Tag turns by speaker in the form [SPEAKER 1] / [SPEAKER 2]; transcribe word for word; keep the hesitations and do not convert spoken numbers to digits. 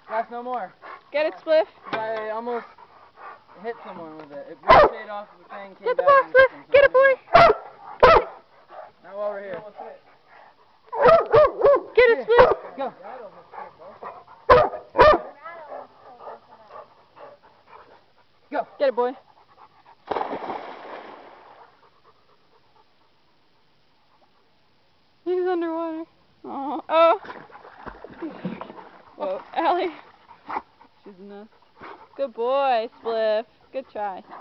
[SPEAKER 1] That's no more.
[SPEAKER 2] Get it, Spliff.
[SPEAKER 1] I almost hit someone with it. It ricocheted off of the thing, came
[SPEAKER 2] Get the
[SPEAKER 1] back
[SPEAKER 2] ball,
[SPEAKER 1] and
[SPEAKER 2] Spliff.
[SPEAKER 1] hit
[SPEAKER 2] Get it, boy.
[SPEAKER 1] Now while we're here.
[SPEAKER 2] Get it, Spliff.
[SPEAKER 1] Go. Go.
[SPEAKER 2] Get it, boy. He's underwater. Oh. Oh. Whoa, Allie. She's a mess. Good boy, Spliff. Good try.